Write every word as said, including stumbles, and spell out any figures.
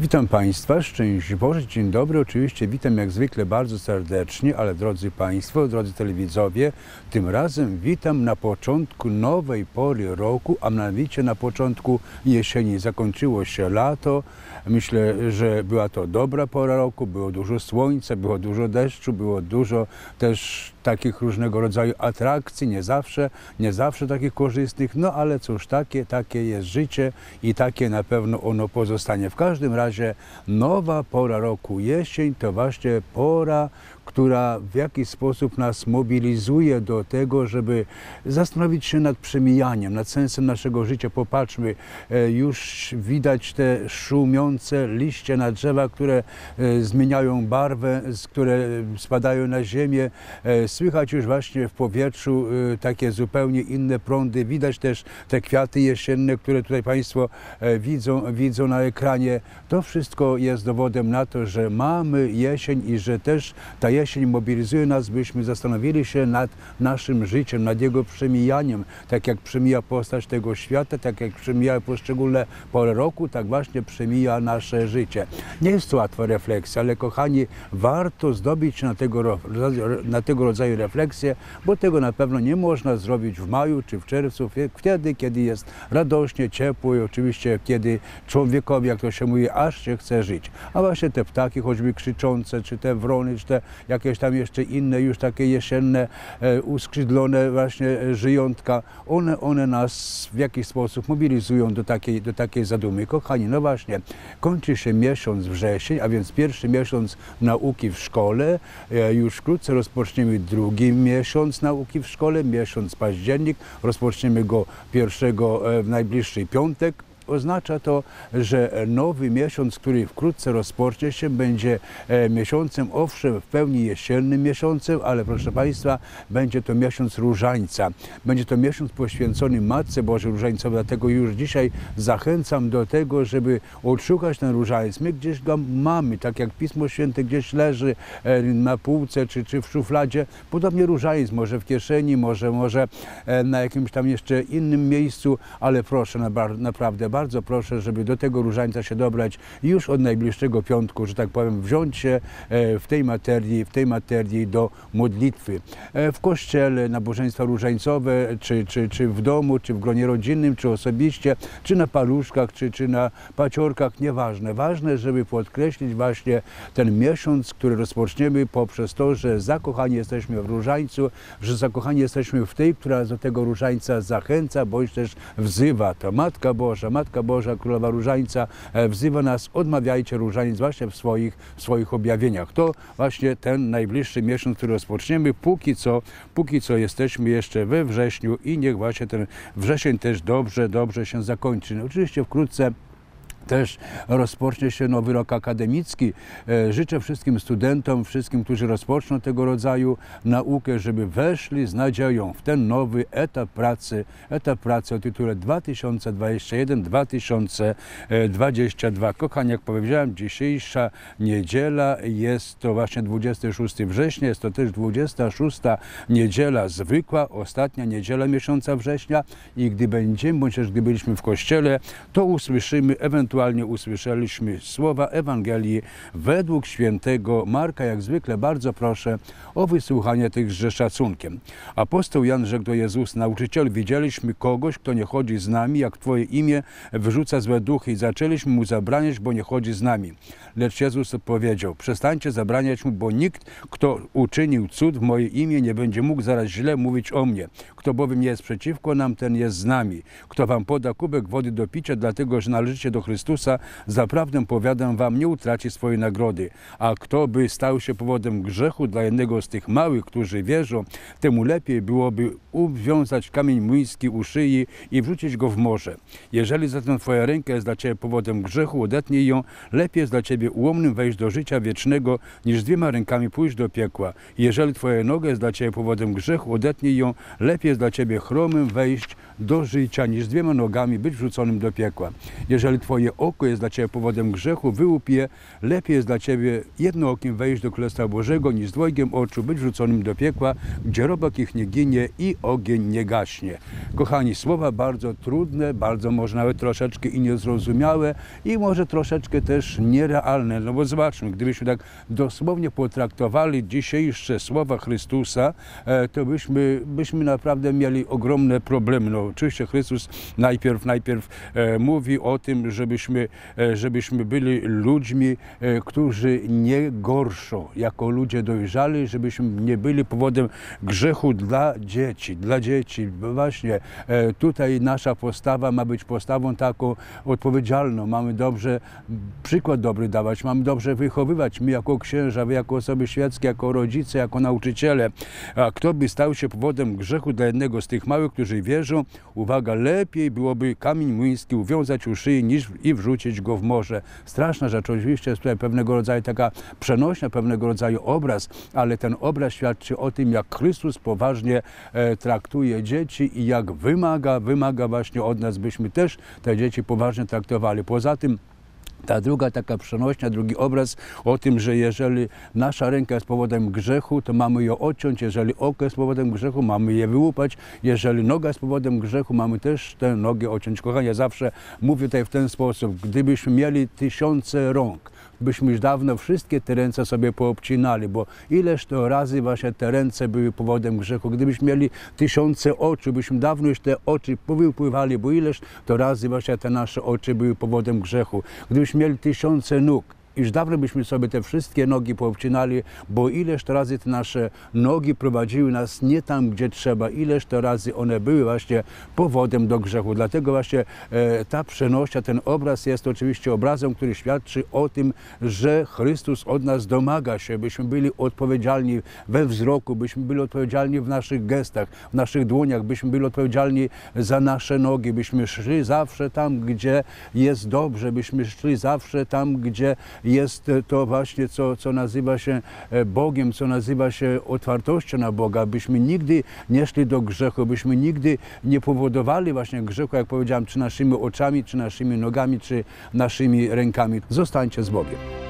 Witam Państwa, szczęść Boże, dzień dobry. Oczywiście witam jak zwykle bardzo serdecznie, ale drodzy Państwo, drodzy telewidzowie, tym razem witam na początku nowej pory roku, a mianowicie na początku jesieni. Zakończyło się lato. Myślę, że była to dobra pora roku, było dużo słońca, było dużo deszczu, było dużo też takich różnego rodzaju atrakcji, nie zawsze, nie zawsze takich korzystnych, no ale cóż, takie, takie jest życie i takie na pewno ono pozostanie. W każdym razie nowa pora roku, jesień, to właśnie pora, która w jakiś sposób nas mobilizuje do tego, żeby zastanowić się nad przemijaniem, nad sensem naszego życia. Popatrzmy, już widać te szumiące liście na drzewa, które zmieniają barwę, które spadają na ziemię. Słychać już właśnie w powietrzu takie zupełnie inne prądy. Widać też te kwiaty jesienne, które tutaj Państwo widzą, widzą na ekranie. To wszystko jest dowodem na to, że mamy jesień i że też ta jesień mobilizuje nas, byśmy zastanowili się nad naszym życiem, nad jego przemijaniem. Tak jak przemija postać tego świata, tak jak przemijają poszczególne pory roku, tak właśnie przemija nasze życie. Nie jest to łatwa refleksja, ale kochani, warto zdobyć się na tego, na tego rodzaju refleksję, bo tego na pewno nie można zrobić w maju czy w czerwcu, wtedy, kiedy jest radośnie, ciepło i oczywiście kiedy człowiekowi, jak to się mówi, aż się chce żyć. A właśnie te ptaki, choćby krzyczące, czy te wrony, czy te jakieś tam jeszcze inne, już takie jesienne, e, uskrzydlone właśnie żyjątka, one, one nas w jakiś sposób mobilizują do takiej, do takiej zadumy. Kochani, no właśnie, kończy się miesiąc wrzesień, a więc pierwszy miesiąc nauki w szkole, e, już wkrótce rozpoczniemy drugi miesiąc nauki w szkole, miesiąc październik, rozpoczniemy go pierwszego e, w najbliższy piątek. Oznacza to, że nowy miesiąc, który wkrótce rozpocznie się, będzie miesiącem, owszem, w pełni jesiennym miesiącem, ale proszę Państwa, będzie to miesiąc różańca. Będzie to miesiąc poświęcony Matce Bożej Różańcowej, dlatego już dzisiaj zachęcam do tego, żeby odszukać ten różaniec. My gdzieś go mamy, tak jak Pismo Święte gdzieś leży na półce czy, czy w szufladzie. Podobnie różaniec, może w kieszeni, może, może na jakimś tam jeszcze innym miejscu, ale proszę, naprawdę, bardzo proszę, żeby do tego różańca się dobrać już od najbliższego piątku, że tak powiem, wziąć się w tej materii, w tej materii do modlitwy. W kościele, nabożeństwa różańcowe, czy, czy, czy w domu, czy w gronie rodzinnym, czy osobiście, czy na paluszkach, czy, czy na paciorkach, nieważne. Ważne, żeby podkreślić właśnie ten miesiąc, który rozpoczniemy poprzez to, że zakochani jesteśmy w różańcu, że zakochani jesteśmy w tej, która do tego różańca zachęca, bądź też wzywa. To Matka Boża, Matka Boża, Królowa Różańca wzywa nas, odmawiajcie różaniec właśnie w swoich, w swoich objawieniach. To właśnie ten najbliższy miesiąc, który rozpoczniemy, póki co, póki co jesteśmy jeszcze we wrześniu i niech właśnie ten wrzesień też dobrze, dobrze się zakończy. No, oczywiście wkrótce też rozpocznie się nowy rok akademicki. Życzę wszystkim studentom, wszystkim, którzy rozpoczną tego rodzaju naukę, żeby weszli z nadzieją w ten nowy etap pracy, etap pracy o tytule dwa tysiące dwudziesty pierwszy do dwa tysiące dwudziestego drugiego. Kochani, jak powiedziałem, dzisiejsza niedziela jest to właśnie dwudziestego szóstego września, jest to też dwudziesta szósta niedziela zwykła, ostatnia niedziela miesiąca września i gdy będziemy, bądź też gdy byliśmy w kościele, to usłyszymy ewentualnie Aktualnie usłyszeliśmy słowa Ewangelii według świętego Marka. Jak zwykle bardzo proszę o wysłuchanie tych z szacunkiem. Apostoł Jan rzekł do Jezusa: Nauczycielu, widzieliśmy kogoś, kto nie chodzi z nami, jak Twoje imię wyrzuca złe duchy i zaczęliśmy mu zabraniać, bo nie chodzi z nami. Lecz Jezus odpowiedział: przestańcie zabraniać mu, bo nikt, kto uczynił cud w moje imię, nie będzie mógł zaraz źle mówić o mnie. Kto bowiem nie jest przeciwko nam, ten jest z nami. Kto wam poda kubek wody do picia, dlatego że należycie do Chrystusa, zaprawdę powiadam wam, nie utraci swojej nagrody. A kto by stał się powodem grzechu dla jednego z tych małych, którzy wierzą, temu lepiej byłoby uwiązać kamień młyński u szyi i wrzucić go w morze. Jeżeli zatem twoja ręka jest dla ciebie powodem grzechu, odetnij ją. Lepiej jest dla ciebie ułomnym wejść do życia wiecznego, niż z dwiema rękami pójść do piekła. Jeżeli twoja noga jest dla ciebie powodem grzechu, odetnij ją. Lepiej jest dla ciebie chromym wejść do życia, niż z dwiema nogami być wrzuconym do piekła. Jeżeli twoje kochanie, oko jest dla ciebie powodem grzechu, wyłup je. Lepiej jest dla ciebie jedno okiem wejść do Królestwa Bożego, niż z dwojgiem oczu być wrzuconym do piekła, gdzie robak ich nie ginie i ogień nie gaśnie. Kochani, słowa bardzo trudne, bardzo może nawet troszeczkę i niezrozumiałe i może troszeczkę też nierealne. No bo zobaczmy, gdybyśmy tak dosłownie potraktowali dzisiejsze słowa Chrystusa, to byśmy, byśmy naprawdę mieli ogromne problemy. No, oczywiście Chrystus najpierw, najpierw e, mówi o tym, żebyśmy, e, żebyśmy byli ludźmi, e, którzy nie gorszą jako ludzie dojrzali, żebyśmy nie byli powodem grzechu dla dzieci, dla dzieci. Właśnie e, tutaj nasza postawa ma być postawą taką odpowiedzialną. Mamy dobrze, przykład dobry dawać, mamy dobrze wychowywać. My jako księża, wy jako osoby świeckie, jako rodzice, jako nauczyciele. A kto by stał się powodem grzechu dla jednego z tych małych, którzy wierzą, uwaga, lepiej byłoby kamień młyński uwiązać u szyi niż i wrzucić go w morze. Straszna rzecz, oczywiście jest tutaj pewnego rodzaju taka przenośna, pewnego rodzaju obraz, ale ten obraz świadczy o tym, jak Chrystus poważnie e, traktuje dzieci i jak wymaga, wymaga właśnie od nas, byśmy też te dzieci poważnie traktowali. Poza tym ta druga taka przenośnia, drugi obraz o tym, że jeżeli nasza ręka jest powodem grzechu, to mamy ją odciąć, jeżeli oko jest powodem grzechu, mamy je wyłupać, jeżeli noga jest powodem grzechu, mamy też tę nogę odciąć. Kochani, ja zawsze mówię tutaj w ten sposób, gdybyśmy mieli tysiące rąk, byśmy już dawno wszystkie te ręce sobie poobcinali, bo ileż to razy właśnie te ręce były powodem grzechu. Gdybyśmy mieli tysiące oczu, byśmy dawno już te oczy powypływali, bo ileż to razy właśnie te nasze oczy były powodem grzechu. Gdybyśmy mieli tysiące nóg, już dawno byśmy sobie te wszystkie nogi poobcinali, bo ileż to razy te nasze nogi prowadziły nas nie tam, gdzie trzeba, ileż to razy one były właśnie powodem do grzechu. Dlatego właśnie e, ta przenośnia, ten obraz jest oczywiście obrazem, który świadczy o tym, że Chrystus od nas domaga się, byśmy byli odpowiedzialni we wzroku, byśmy byli odpowiedzialni w naszych gestach, w naszych dłoniach, byśmy byli odpowiedzialni za nasze nogi, byśmy szli zawsze tam, gdzie jest dobrze, byśmy szli zawsze tam, gdzie jest to właśnie, co, co nazywa się Bogiem, co nazywa się otwartością na Boga, byśmy nigdy nie szli do grzechu, byśmy nigdy nie powodowali właśnie grzechu, jak powiedziałem, czy naszymi oczami, czy naszymi nogami, czy naszymi rękami. Zostańcie z Bogiem.